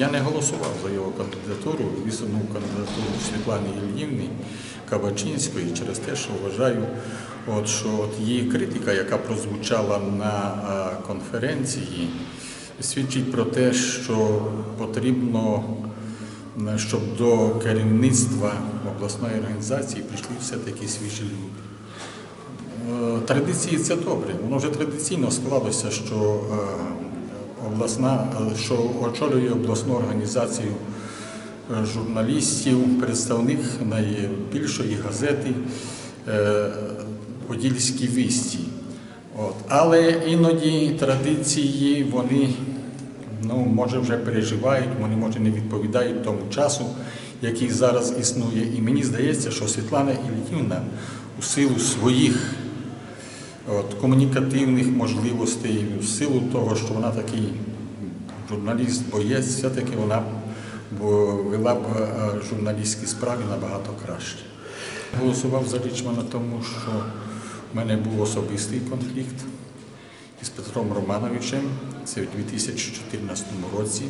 Я не голосував за його кандидатуру, висунув кандидатуру Світлани Іллівни Кабачинської через те, що вважаю, що її критика, яка прозвучала на конференції, свідчить про те, що потрібно, щоб до керівництва обласної організації прийшли все-таки свіжі люди. Традиції – це добре. Воно вже традиційно склалося, що очолює обласну організацію журналістів, представник найбільшої газети «Подільські вісті». Але іноді традиції, вони, може, вже переживають, вони, може, не відповідають тому часу, який зараз існує. І мені здається, що Світлана Іллівна у силу своїх комунікативних можливостей, в силу того, що вона такий журналіст-боєць, все-таки вона вела б журналістські справи набагато краще. Голосував за Річмана, тому що в мене був особистий конфлікт із Петром Романовичем, це в 2014 році.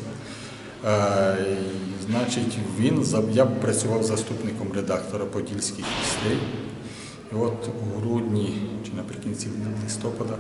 Значить, я працював заступником редактора «Подільських вістей». І от у грудні, чи наприкінці листопада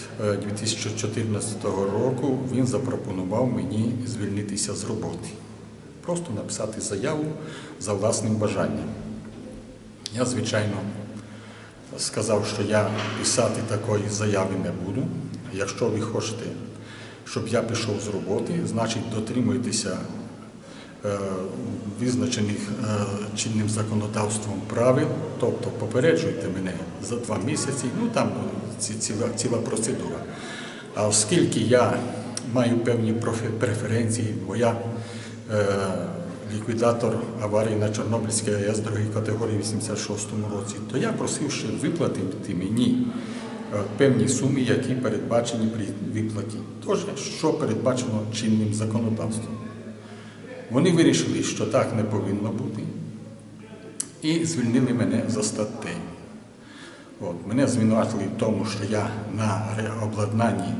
2014 року він запропонував мені звільнитися з роботи. Просто написати заяву за власним бажанням. Я, звичайно, сказав, що я писати такої заяви не буду. Якщо ви хочете, щоб я пішов з роботи, значить дотримуйтеся визначених чинним законодавством правил, тобто попереджуйте мене за 2 місяці, там ціла процедура. А оскільки я маю певні преференції, бо я ліквідатор аварії на Чорнобильській АЕС другої категорії в 86-му році, то я просив ще виплатити мені певні суми, які передбачені при виплаті. Тож, що передбачено чинним законодавством. Вони вирішили, що так не повинно бути, і звільнили мене за статтею. Мене звинуватили в тому, що я на обладнанні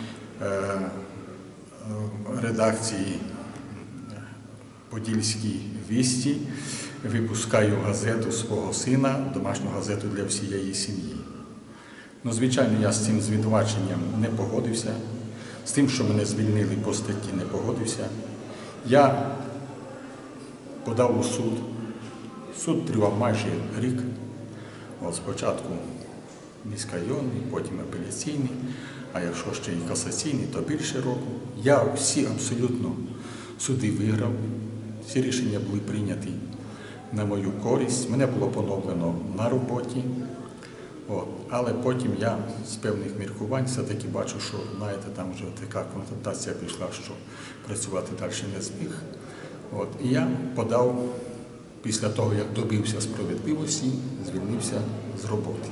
редакції «Подільські вісті» випускаю газету свого сина, домашню газету для всієї сім'ї. Звичайно, я з цим звинуваченням не погодився, з тим, що мене звільнили по статті, не погодився. Я подав у суд. Суд тривав майже рік. Спочатку міськрайонний, потім апеляційний, а якщо ще і касаційний, то більше року. Я всі абсолютно суди виграв, всі рішення були прийняті на мою користь. Мене було поновлено на роботі. Але потім я з певних міркувань все-таки бачу, що, знаєте, там вже така конфронтація пішла, що працювати далі не зміг. І я подав, після того, як добився справедливості, звільнився з роботи.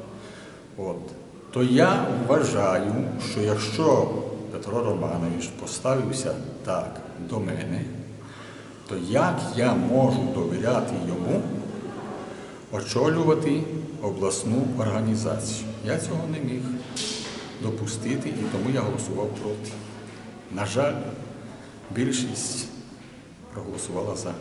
То я вважаю, що якщо Петро Романович поставився так до мене, то як я можу довіряти йому очолювати обласну організацію? Я цього не міг допустити, і тому я голосував проти. На жаль, більшість проголосувала за.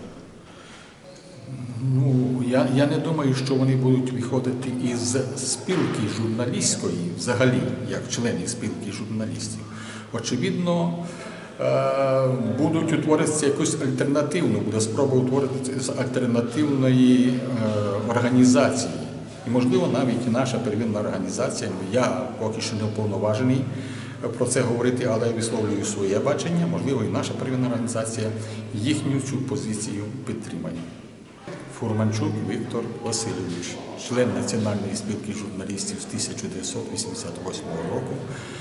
Я не думаю, що вони будуть виходити із спілки журналістської, взагалі, як члени спілки журналістів. Очевидно, будуть утворитися якусь альтернативну, буде спроба утворитися альтернативної організації. І, можливо, навіть і наша первинна організація, я поки що не уповноважений про це говорити, але я висловлюю своє бачення, можливо, і наша первинна організація їхню цю позицію підтримає. Фурманчук Віктор Васильович, член Національної спілки журналістів з 1988 року,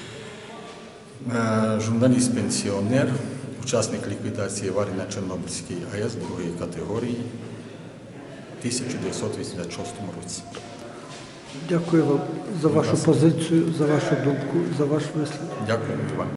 журналіст-пенсіонер, учасник ліквідації аварії на Чорнобильській АЕС другої категорії в 1986 році. Дякую вам за вашу позицію, за вашу думку, за ваш вислів. Дякую вам.